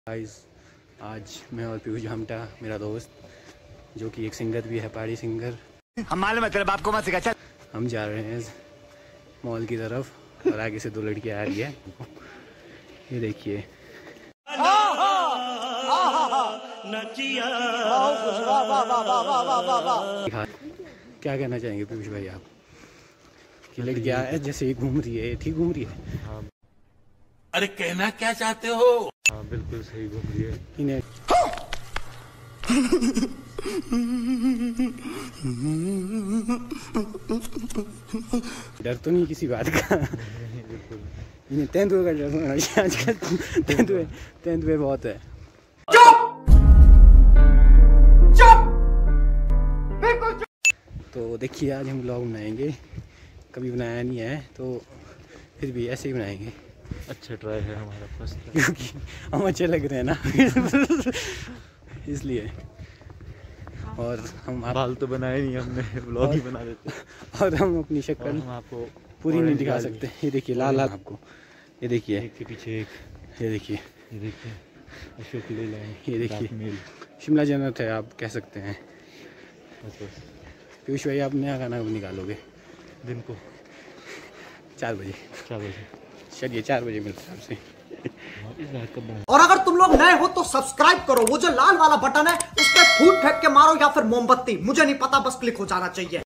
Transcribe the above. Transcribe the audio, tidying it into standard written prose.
Guys, आज मैं और पीयूष जामटा, मेरा दोस्त जो कि एक सिंगर भी है, पहाड़ी सिंगर, हम मालूम है तेरे बाप को मत सिखा। चल हम जा रहे हैं मॉल की तरफ और आगे से दो लड़कियां आ रही है। ये देखिए, क्या कहना चाहेंगे पीयूष भाई आप कि लड़कियां जैसे ही घूम रही है, ठीक घूम रही है? हाँ, अरे कहना क्या चाहते हो? हाँ बिल्कुल सही घूम रही है। इन्हें डर तो नहीं किसी बात का? इन्हें तेंदुए का डर होना चाहिए आजकल। तेंदुए बहुत है। तो देखिए, आज हम ब्लॉग बनाएंगे, कभी बनाया नहीं है तो फिर भी ऐसे ही बनाएंगे। अच्छा ट्राई है हमारा फर्स्ट, क्योंकि हम अच्छे लग रहे हैं ना इसलिए। और हम बाल तो बनाए नहीं हमने, ब्लॉग ही बना देते। और हम अपनी शक्ल हम आपको पूरी नहीं दिखा सकते। ये देखिए लाल लाल आपको, ये देखिए, एक के पीछे एक, ये देखिए, ये देखिए अशोक ले लाइन, ये देखिए शिमला जन्नत है, आप कह सकते हैं। बस पीयूष भाई, आप नया गाना कब निकालोगे? दिन को 4 बजे। 4 बजे। चलिए 4 बजे मिलते हैं आपसे। और अगर तुम लोग नए हो तो सब्सक्राइब करो, वो जो लाल वाला बटन है उस पर फूट फेंक के मारो या फिर मोमबत्ती, मुझे नहीं पता, बस क्लिक हो जाना चाहिए।